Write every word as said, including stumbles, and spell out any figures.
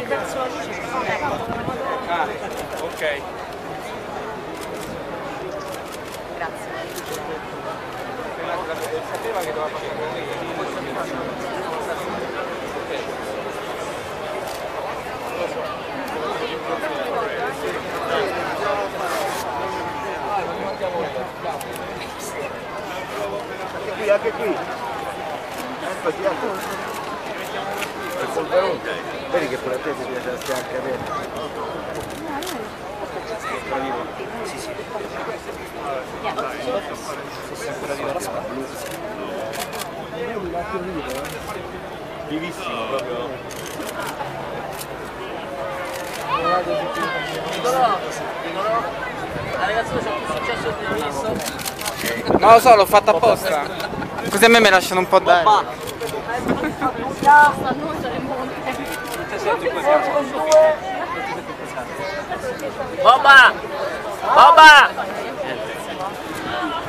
esci verso la luce. Ah, ok. Grazie. Sapeva che doveva fare anche qui, anche qui. Eccoti, anche. Il polverone. Vedi che pure a te ti piace la stianca aperta. Sì, sì. Se ancora viva la spada. Vivissimo proprio. Nicolò, Nicolò, la ragazzina c'è più successo di visto? Non lo so, l'ho fatto apposta. Così a me mi lasciano un po' d'aria. Bomba! Bomba!